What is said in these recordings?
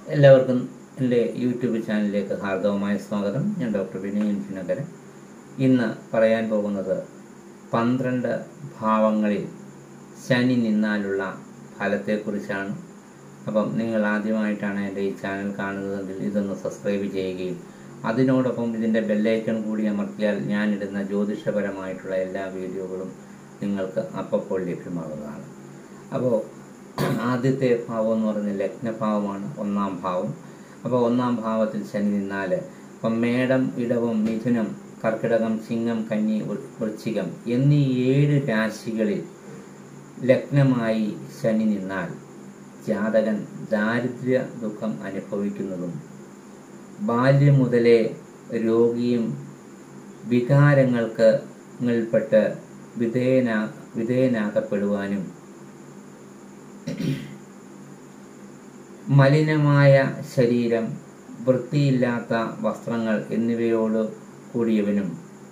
എല്ലാവർക്കും എൻ്റെ യൂട്യൂബ് ചാനലിലേക്ക് ഹാർദവമായ സ്വാഗതം. ഞാൻ ഡോക്ടർ വിനയൻ. ഇന്ന് പറയാൻ പോകുന്നത് 12 ഭാവങ്ങളിൽ ശനി നിന്നാലുള്ള ഫലത്തെക്കുറിച്ചാണ്. അപ്പം നിങ്ങൾ ആദ്യമായിട്ടാണ് എൻ്റെ ഈ ചാനൽ കാണുന്നതെങ്കിൽ ഇതൊന്ന് സബ്സ്ക്രൈബ് ചെയ്യുകയും അതിനോടൊപ്പം ഇതിൻ്റെ ബെല്ലൈക്കൺ കൂടി അമർത്തിയാൽ ഞാനിടുന്ന ജ്യോതിഷപരമായിട്ടുള്ള എല്ലാ വീഡിയോകളും നിങ്ങൾക്ക് അപ്പോൾ ലഭ്യമാകുന്നതാണ്. അപ്പോൾ ആദ്യത്തെ ഭാവം എന്ന് പറയുന്നത് ലഗ്നഭാവമാണ്, 1-ാം ഭാവം. അപ്പോൾ 1-ാം ഭാവത്തിൽ ശനി നിന്നാൽ ഇപ്പം മേടം, ഇടവം, മിഥുനം, കർക്കിടകം, ചിങ്ങം, കന്നി, വൃശ്ചികം എന്നീ 7 രാശികളിൽ ലഗ്നമായി ശനി നിന്നാൽ ജാതകൻ ദാരിദ്ര്യ ദുഃഖം അനുഭവിക്കുന്നതും ബാല്യം മുതലേ രോഗിയും വികാരങ്ങൾക്ക് ങ്ങൾപ്പെട്ട് വിധേയനാക്കപ്പെടുവാനും മലിനമായ ശരീരം, വൃത്തിയില്ലാത്ത വസ്ത്രങ്ങൾ എന്നിവയോട് കൂടിയവനും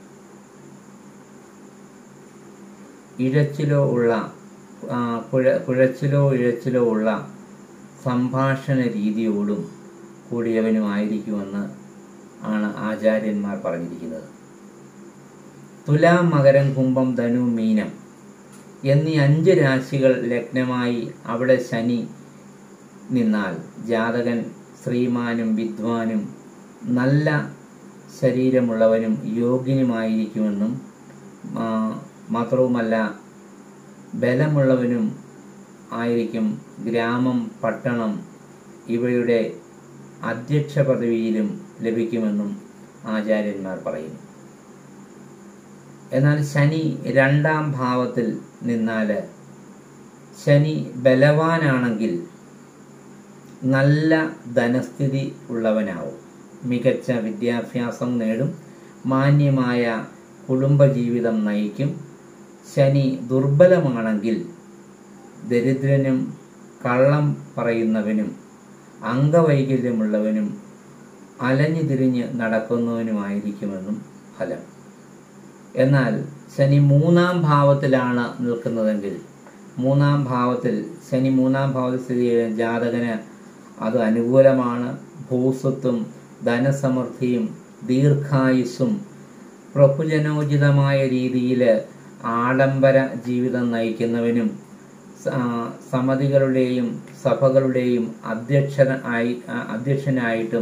കുഴച്ചിലോ ഉള്ള സംഭാഷണ രീതിയോടും കൂടിയവനുമായിരിക്കുമെന്ന് ആണ് ആചാര്യന്മാർ പറഞ്ഞിരിക്കുന്നത്. തുലാം, മകരം, കുംഭം, ധനു, മീനം എന്നീ 5 രാശികൾ ലഗ്നമായി അവിടെ ശനി നിന്നാൽ ജാതകൻ ശ്രീമാനും വിദ്വാനും നല്ല ശരീരമുള്ളവനും യോഗ്യനുമായിരിക്കുമെന്നും മാത്രവുമല്ല ബലമുള്ളവനും ആയിരിക്കും. ഗ്രാമം, പട്ടണം ഇവയുടെ അധ്യക്ഷ പദവിയിലും ലഭിക്കുമെന്നും ആചാര്യന്മാർ പറയുന്നു. എന്നാൽ ശനി 2-ാം ഭാവത്തിൽ നിന്നാൽ ശനി ബലവാനാണെങ്കിൽ നല്ല ധനസ്ഥിതി ഉള്ളവനാവും, മികച്ച വിദ്യാഭ്യാസം നേടും, മാന്യമായ കുടുംബജീവിതം നയിക്കും. ശനി ദുർബലമാണെങ്കിൽ ദരിദ്രനും കള്ളം പറയുന്നവനും അംഗവൈകല്യമുള്ളവനും അലഞ്ഞു തിരിഞ്ഞ് നടക്കുന്നവനുമായിരിക്കുമെന്നും ഫലം. എന്നാൽ ശനി 3-ാം ഭാവത്തിലാണ് നിൽക്കുന്നതെങ്കിൽ, 3-ാം ഭാവത്തിൽ ശനി 3-ാം ഭാവത്തിൽ സ്ഥിതി ചെയ്യുന്ന ജാതകന് അത് അനുകൂലമാണ്. ഭൂസ്വത്തും ധനസമൃദ്ധിയും ദീർഘായുസ്സും പ്രഭുജനോചിതമായ രീതിയിൽ ആഡംബര ജീവിതം നയിക്കുന്നവനും സമിതികളുടെയും സഭകളുടെയും അധ്യക്ഷനായിട്ടും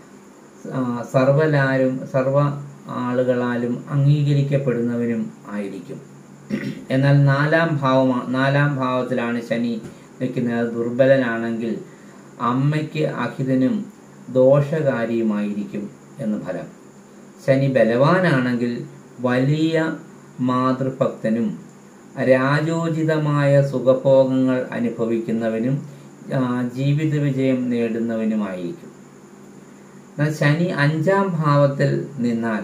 സർവ ആളുകളാലും അംഗീകരിക്കപ്പെടുന്നവനും ആയിരിക്കും. എന്നാൽ 4-ാം ഭാവത്തിലാണ് ശനി നിൽക്കുന്നത്. ദുർബലനാണെങ്കിൽ അമ്മയ്ക്ക് അഹിതനും ദോഷകാരിയുമായിരിക്കും എന്ന് ഫലം. ശനി ബലവാനാണെങ്കിൽ വലിയ മാതൃഭക്തനും രാജോചിതമായ സുഖഭോഗങ്ങൾ അനുഭവിക്കുന്നവനും ജീവിത വിജയം നേടുന്നവനുമായിരിക്കും. എന്നാൽ ശനി 5-ാം ഭാവത്തിൽ നിന്നാൽ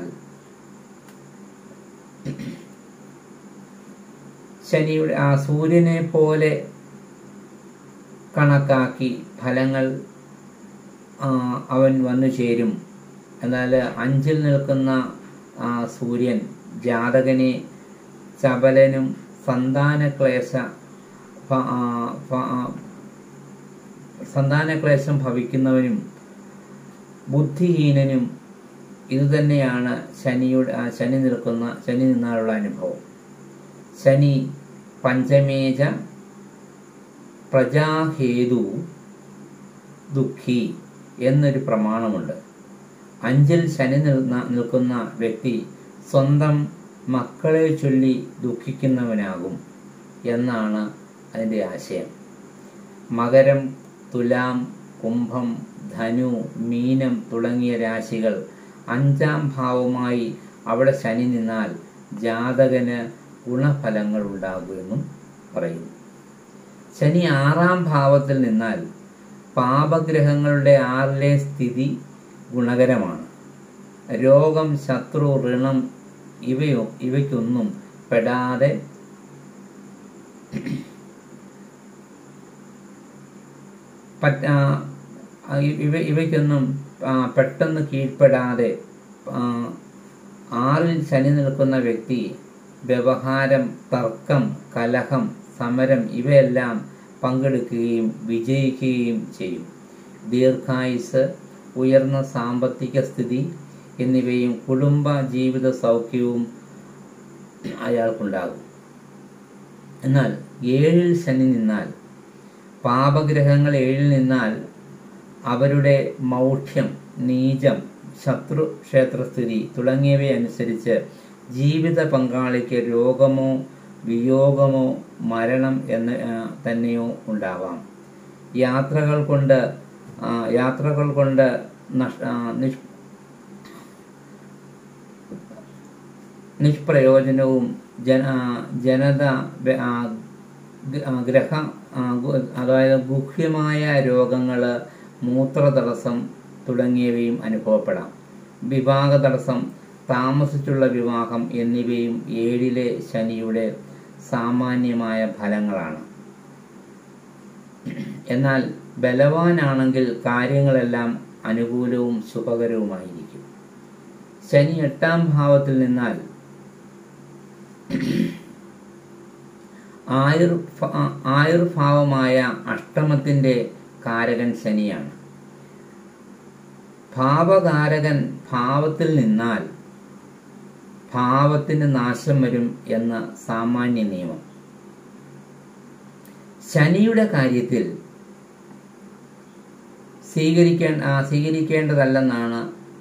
ശനിയുടെ സൂര്യനെ പോലെ കണക്കാക്കി ഫലങ്ങൾ അവൻ വന്നു ചേരും. എന്നാൽ 5-ൽ നിൽക്കുന്ന സൂര്യൻ ജാതകനെ ചപലനും സന്താനക്ലേശം ഭവിക്കുന്നവനും ബുദ്ധിഹീനനും ഇതുതന്നെയാണ് ശനി നിന്നാലുള്ള അനുഭവം. ശനി പഞ്ചമേജ പ്രജാഹേതു ദുഃഖി എന്നൊരു പ്രമാണമുണ്ട്. 5-ൽ ശനി നിൽക്കുന്ന വ്യക്തി സ്വന്തം മക്കളെ ചൊല്ലി ദുഃഖിക്കുന്നവനാകും എന്നാണ് അതിൻ്റെ ആശയം. മകരം, തുലാം, കുംഭം, ധനു, മീനം തുടങ്ങിയ രാശികൾ 5-ാം ഭാവമായി അവിടെ ശനി നിന്നാൽ ജാതകന് ഗുണഫലങ്ങൾ ഉണ്ടാകുമെന്നും പറയുന്നു. ശനി 6-ാം ഭാവത്തിൽ നിന്നാൽ പാപഗ്രഹങ്ങളുടെ 6-ലെ സ്ഥിതി ഗുണകരമാണ്. രോഗം, ശത്രു, ഋണം ഇവയ്ക്കൊന്നും പെടാതെ പെട്ടെന്ന് കീഴ്പ്പെടാതെ 6-ൽ ശനി നിൽക്കുന്ന വ്യക്തി വ്യവഹാരം, തർക്കം, കലഹം, സമരം ഇവയെല്ലാം പങ്കെടുക്കുകയും വിജയിക്കുകയും ചെയ്യും. ദീർഘായുസ്, ഉയർന്ന സാമ്പത്തിക സ്ഥിതി എന്നിവയും കുടുംബ ജീവിത സൗഖ്യവും അയാൾക്കുണ്ടാകും. എന്നാൽ 7-ൽ ശനി നിന്നാൽ, പാപഗ്രഹങ്ങൾ 7-ൽ നിന്നാൽ അവരുടെ മൗഢ്യം, നീചം, ശത്രു ക്ഷേത്രസ്ഥിതി തുടങ്ങിയവയനുസരിച്ച് ജീവിത പങ്കാളിക്ക് രോഗമോ വിയോഗമോ മരണം തന്നെയോ ഉണ്ടാവാം. യാത്രകൾ കൊണ്ട് നിഷ്പ്രയോജനവും അതായത് ഗുഹ്യമായ രോഗങ്ങൾ, മൂത്രതടസ്സം തുടങ്ങിയവയും അനുഭവപ്പെടാം. വിവാഹ തടസ്സം, താമസിച്ചുള്ള വിവാഹം എന്നിവയും 7-ലെ ശനിയുടെ സാമാന്യമായ ഫലങ്ങളാണ്. എന്നാൽ ബലവാനാണെങ്കിൽ കാര്യങ്ങളെല്ലാം അനുകൂലവും ശുഭകരവുമായിരിക്കും. ശനി 8-ാം ഭാവത്തിൽ നിന്നാൽ ആയുർഭാവമായ അഷ്ടമത്തിൻ്റെ കാരകൻ ശനിയാണ്. ഭാവകാരകൻ ഭാവത്തിൽ നിന്നാൽ ഭാവത്തിന് നാശം വരും എന്ന സാമാന്യ നിയമം. ശനിയുടെ കാര്യത്തിൽ സ്വീകരിക്കേണ്ടതല്ലെന്നാണ്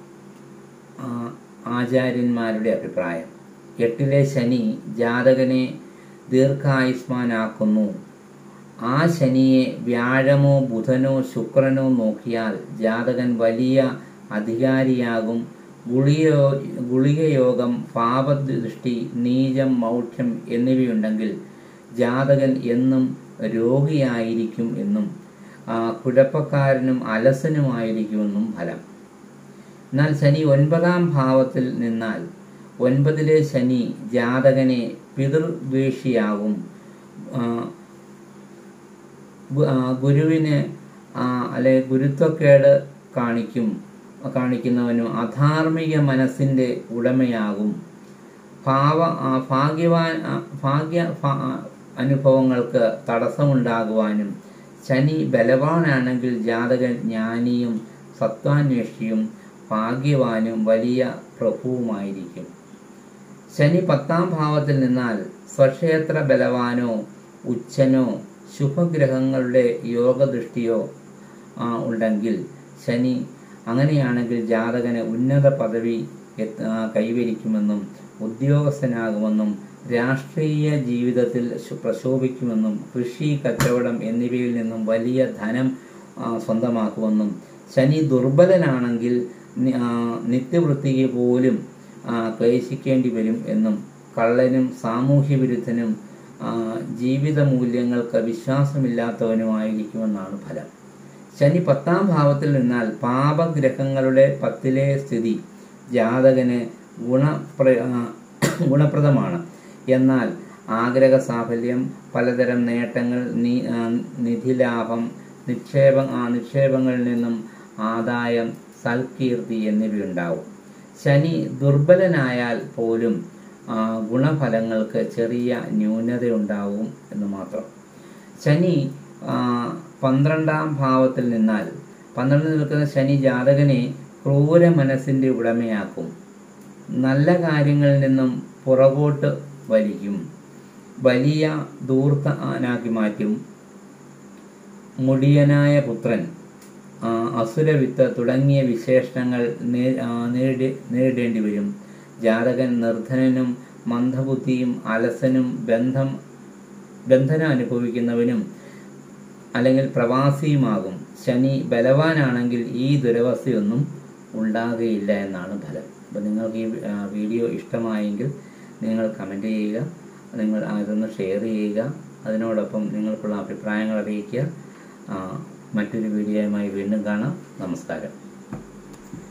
ആചാര്യന്മാരുടെ അഭിപ്രായം. 8-ലെ ശനി ജാതകനെ ദീർഘായുഷ്മാനാക്കുന്നു. ആ ശനിയെ വ്യാഴമോ ബുധനോ ശുക്രനോ നോക്കിയാൽ ജാതകൻ വലിയ അധികാരിയാകും. ഗുളികയോഗം, പാപദൃഷ്ടി, നീചം, മൗഢ്യം എന്നിവയുണ്ടെങ്കിൽ ജാതകൻ എന്നും രോഗിയായിരിക്കും എന്നും കുഴപ്പക്കാരനും അലസനുമായിരിക്കുമെന്നും ഫലം. എന്നാൽ ശനി 9-ാം ഭാവത്തിൽ നിന്നാൽ 9-ലെ ശനി ജാതകനെ പിതൃദ്വേഷിയാകും. ഗുരുവിന് ഗുരുത്വക്കേട് കാണിക്കുന്നവനും അധാർമിക മനസ്സിൻ്റെ ഉടമയാകും. ഭാഗ്യ അനുഭവങ്ങൾക്ക് തടസ്സമുണ്ടാകുവാനും. ശനി ബലവാനാണെങ്കിൽ ജാതകൻ ജ്ഞാനിയും സത്വാന്വേഷിയും ഭാഗ്യവാനും വലിയ പ്രഭുവുമായിരിക്കും. ശനി 10-ാം ഭാവത്തിൽ നിന്നാൽ സ്വക്ഷേത്ര ബലവാനോ ഉച്ചനോ ശുഭഗ്രഹങ്ങളുടെ യോഗദൃഷ്ടിയോ ഉണ്ടെങ്കിൽ ശനി അങ്ങനെയാണെങ്കിൽ ജാതകന് ഉന്നത പദവി കൈവരിക്കുമെന്നും ഉദ്യോഗസ്ഥനാകുമെന്നും രാഷ്ട്രീയ ജീവിതത്തിൽ പ്രശോഭിക്കുമെന്നും കൃഷി, കച്ചവടം എന്നിവയിൽ നിന്നും വലിയ ധനം സ്വന്തമാക്കുമെന്നും. ശനി ദുർബലനാണെങ്കിൽ നിത്യവൃത്തിക്ക് പോലും ക്ലേശിക്കേണ്ടി വരും എന്നും കള്ളനും സാമൂഹ്യ വിരുദ്ധനും ജീവിത മൂല്യങ്ങൾക്ക് വിശ്വാസമില്ലാത്തവനുമായിരിക്കുമെന്നാണ് ഫലം. ശനി 10-ാം ഭാവത്തിൽ നിന്നാൽ പാപഗ്രഹങ്ങളുടെ 10-ലെ സ്ഥിതി ജാതകന് ഗുണപ്രദമാണ്. എന്നാൽ ആഗ്രഹ സാഫല്യം, പലതരം നേട്ടങ്ങൾ, നിധിലാഭം, നിക്ഷേപങ്ങളിൽ നിന്നും ആദായം, സൽകീർത്തി എന്നിവയുണ്ടാവും. ശനി ദുർബലനായാൽ പോലും ഗുണഫലങ്ങൾക്ക് ചെറിയ ന്യൂനതയുണ്ടാവും എന്ന് മാത്രം. ശനി 12-ാം ഭാവത്തിൽ നിന്നാൽ 12-ൽ നിൽക്കുന്ന ശനി ജാതകനെ ക്രൂര മനസ്സിൻ്റെ ഉടമയാക്കും. നല്ല കാര്യങ്ങളിൽ നിന്നും പുറകോട്ട് വലിക്കും. വലിയ ധൂർത്തനാക്കി മാറ്റും. മുടിയനായ പുത്രൻ, അസുരവിത്ത് തുടങ്ങിയ വിശേഷണങ്ങൾ നേരിടേണ്ടി വരും. ജാതകൻ നിർധനനും മന്ദബുദ്ധിയും അലസനും ബന്ധനം അനുഭവിക്കുന്നവനും അല്ലെങ്കിൽ പ്രവാസിയുമാകും. ശനി ബലവാനാണെങ്കിൽ ഈ ദുരവസ്ഥയൊന്നും ഉണ്ടാകുകയില്ല എന്നാണ് ഫലം. അപ്പോൾ നിങ്ങൾക്ക് ഈ വീഡിയോ ഇഷ്ടമായെങ്കിൽ നിങ്ങൾ കമൻറ്റ് ചെയ്യുക, നിങ്ങൾ അതൊന്ന് ഷെയർ ചെയ്യുക, അതിനോടൊപ്പം നിങ്ങൾക്കുള്ള അഭിപ്രായങ്ങൾ അറിയിക്കുക. മറ്റൊരു വീഡിയോയുമായി വീണ്ടും കാണാം. നമസ്കാരം.